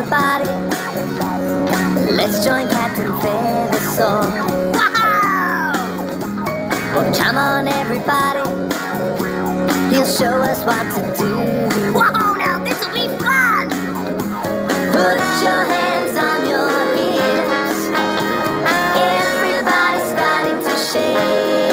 everybody, let's join Captain Feathersword. Well, come on, everybody, he'll show us what to do. Whoa, now this'll be fun! Put your hands on your hips, everybody's starting to shake.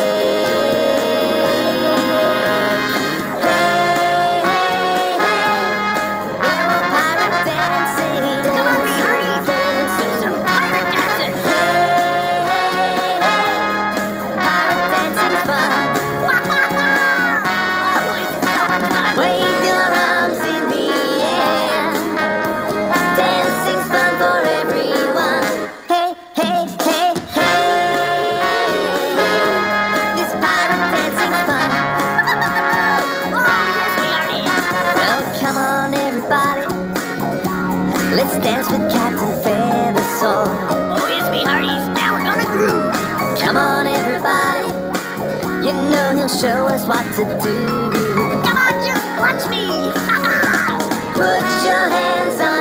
Let's dance with Captain Feathersword. Oh yes, me hearties, now we're gonna groove. Come on, everybody, you know he'll show us what to do. Come on, just watch me. Put your hands on